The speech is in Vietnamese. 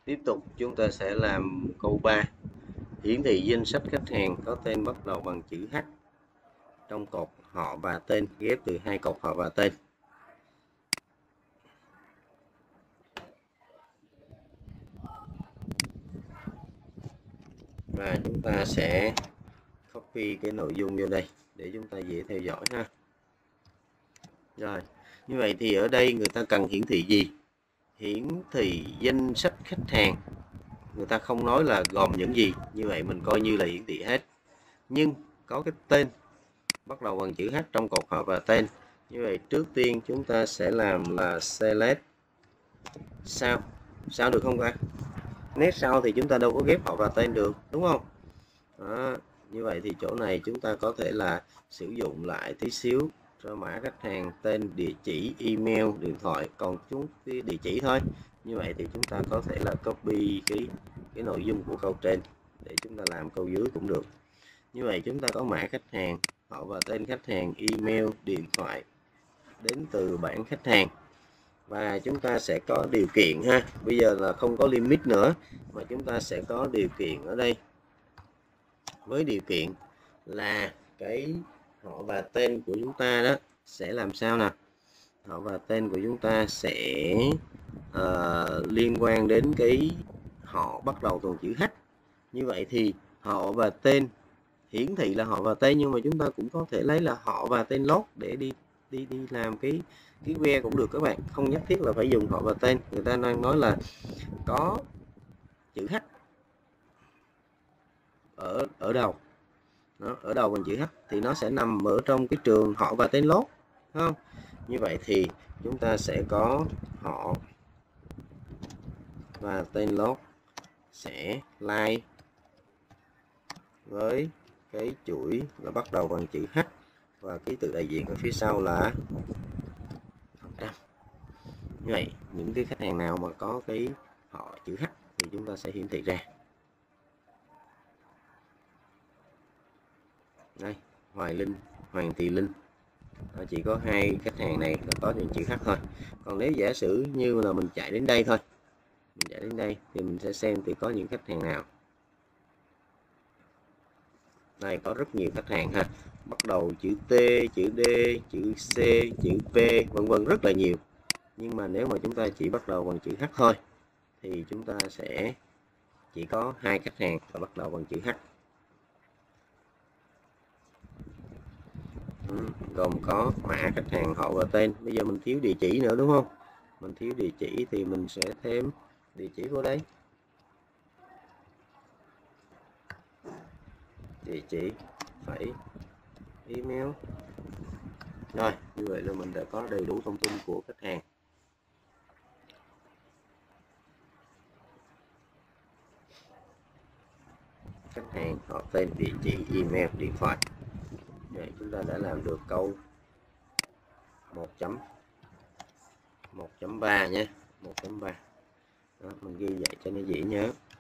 Tiếp tục chúng ta sẽ làm câu 3. Hiển thị danh sách khách hàng có tên bắt đầu bằng chữ H trong cột họ và tên, ghép từ hai cột họ và tên. Và chúng ta sẽ copy cái nội dung vô đây để chúng ta dễ theo dõi ha. Rồi, như vậy thì ở đây người ta cần hiển thị gì? Hiển thị danh sách khách hàng. Người ta không nói là gồm những gì, như vậy mình coi như là hiển thị hết. Nhưng có cái tên bắt đầu bằng chữ H trong cột họ và tên. Như vậy trước tiên chúng ta sẽ làm là select sao được không ta? Nét sau thì chúng ta đâu có ghép họ và tên được, đúng không? Đó, như vậy thì chỗ này chúng ta có thể là sử dụng lại tí xíu cho mã khách hàng, tên, địa chỉ, email, điện thoại, còn chúng cái địa chỉ thôi. Như vậy thì chúng ta có thể là copy cái nội dung của câu trên để chúng ta làm câu dưới cũng được. Như vậy chúng ta có mã khách hàng, họ và tên khách hàng, email, điện thoại đến từ bảng khách hàng. Và chúng ta sẽ có điều kiện ha. Bây giờ là không có limit nữa mà chúng ta sẽ có điều kiện ở đây. Với điều kiện là cái họ và tên của chúng ta đó sẽ làm sao nào? Họ và tên của chúng ta sẽ liên quan đến cái họ bắt đầu bằng chữ H. Như vậy thì họ và tên hiển thị là họ và tên, nhưng mà chúng ta cũng có thể lấy là họ và tên lót để đi làm cái que cũng được các bạn, không nhất thiết là phải dùng họ và tên. Người ta đang nói là có chữ H ở đầu đó, ở đầu bằng chữ H thì nó sẽ nằm ở trong cái trường họ và tên lót, không? Như vậy thì chúng ta sẽ có họ và tên lót sẽ like với cái chuỗi là bắt đầu bằng chữ H và ký tự đại diện ở phía sau là 100. Như vậy những cái khách hàng nào mà có cái họ chữ H thì chúng ta sẽ hiển thị ra. Đây, Hoài Linh, Hoàng Thị Linh, chỉ có hai khách hàng này là có những chữ H thôi. Còn nếu giả sử như là mình chạy đến đây thôi, mình chạy đến đây thì mình sẽ xem thì có những khách hàng nào. Đây có rất nhiều khách hàng ha, bắt đầu chữ T, chữ D, chữ C, chữ P, vân vân, rất là nhiều. Nhưng mà nếu mà chúng ta chỉ bắt đầu bằng chữ H thôi thì chúng ta sẽ chỉ có hai khách hàng là bắt đầu bằng chữ H. Gồm có mã khách hàng, họ và tên. Bây giờ mình thiếu địa chỉ nữa đúng không? Mình thiếu địa chỉ thì mình sẽ thêm địa chỉ vô đây. Địa chỉ phải email. Rồi, như vậy là mình đã có đầy đủ thông tin của khách hàng. Khách hàng, họ tên, địa chỉ, email, điện thoại. Vậy chúng ta đã làm được câu 1.3 nhé. 1.3. Đó, mình ghi vậy cho nó dễ nhớ.